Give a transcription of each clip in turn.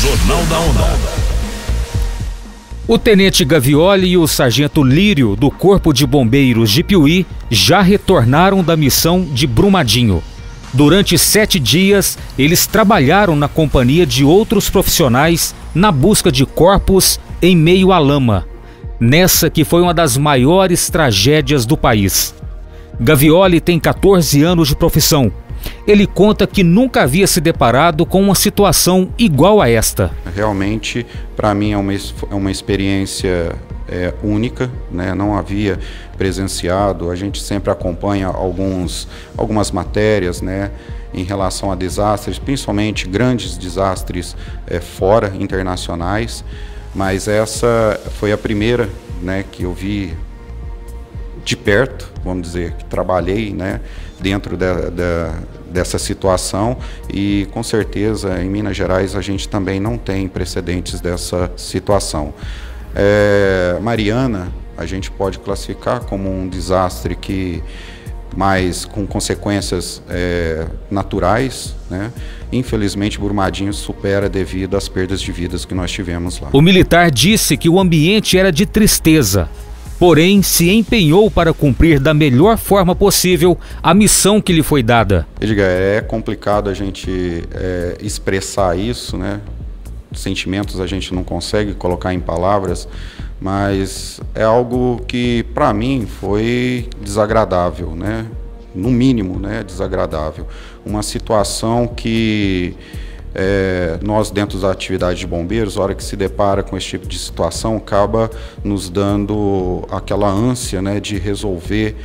Jornal da Onda. O tenente Gavioli e o sargento Lírio, do Corpo de Bombeiros de Piuí, já retornaram da missão de Brumadinho. Durante 7 dias, eles trabalharam na companhia de outros profissionais na busca de corpos em meio à lama, nessa que foi uma das maiores tragédias do país. Gavioli tem 14 anos de profissão. Ele conta que nunca havia se deparado com uma situação igual a esta. Realmente, para mim, é uma experiência única, né? Não havia presenciado. A gente sempre acompanha algumas matérias, né, em relação a desastres, principalmente grandes desastres fora, internacionais, mas essa foi a primeira, né, que eu vi de perto, vamos dizer, que trabalhei, né, dentro dessa situação, e com certeza em Minas Gerais a gente também não tem precedentes dessa situação. Mariana a gente pode classificar como um desastre mas com consequências naturais, né? Infelizmente, Brumadinho supera devido às perdas de vidas que nós tivemos lá. O militar disse que o ambiente era de tristeza, porém se empenhou para cumprir da melhor forma possível a missão que lhe foi dada. Edgar, é complicado a gente expressar isso, né? Sentimentos a gente não consegue colocar em palavras, mas é algo que para mim foi desagradável, né? No mínimo, né, desagradável. Uma situação que nós, dentro da atividade de bombeiros, a hora que se depara com esse tipo de situação, acaba nos dando aquela ânsia, né, de resolver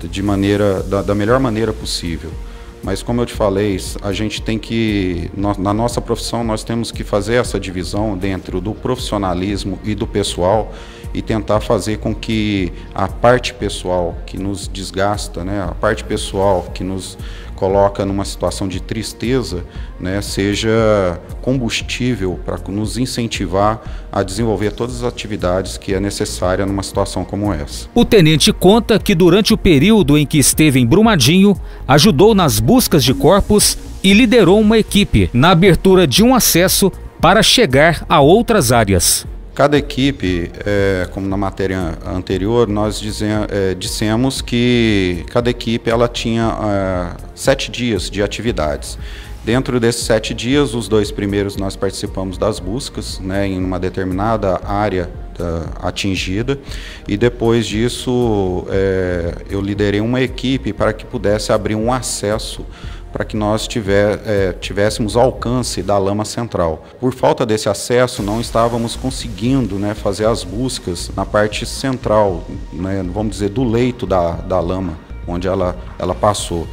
da melhor maneira possível. Mas como eu te falei, a gente tem que, na nossa profissão, nós temos que fazer essa divisão dentro do profissionalismo e do pessoal e tentar fazer com que a parte pessoal que nos desgasta, né, a parte pessoal que nos coloca numa situação de tristeza, né, seja combustível para nos incentivar a desenvolver todas as atividades que é necessária numa situação como essa. O tenente conta que durante o período em que esteve em Brumadinho, ajudou nas buscas de corpos e liderou uma equipe na abertura de um acesso para chegar a outras áreas. Cada equipe, como na matéria anterior, nós dissemos que cada equipe ela tinha 7 dias de atividades. Dentro desses 7 dias, os 2 primeiros nós participamos das buscas, né, em uma determinada área atingida, e depois disso eu liderei uma equipe para que pudesse abrir um acesso para que nós tivéssemos alcance da lama central. Por falta desse acesso, não estávamos conseguindo, né, fazer as buscas na parte central, né, vamos dizer, do leito da lama, onde ela passou.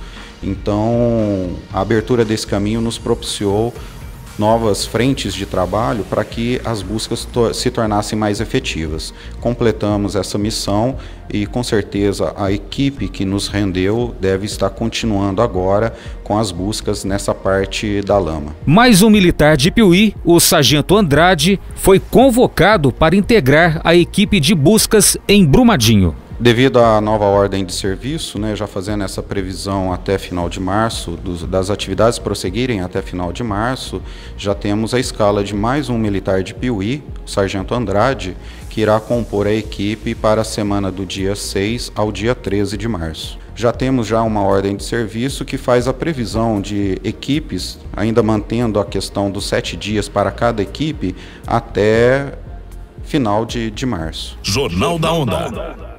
Então, a abertura desse caminho nos propiciou novas frentes de trabalho para que as buscas se tornassem mais efetivas. Completamos essa missão e, com certeza, a equipe que nos rendeu deve estar continuando agora com as buscas nessa parte da lama. Mais um militar de Piuí, o sargento Andrade, foi convocado para integrar a equipe de buscas em Brumadinho. Devido à nova ordem de serviço, né, já fazendo essa previsão até final de março, das atividades prosseguirem até final de março, já temos a escala de mais um militar de Piuí, o sargento Andrade, que irá compor a equipe para a semana do dia 6 ao dia 13 de março. Já temos uma ordem de serviço que faz a previsão de equipes, ainda mantendo a questão dos 7 dias para cada equipe, até final de março. Jornal da Onda.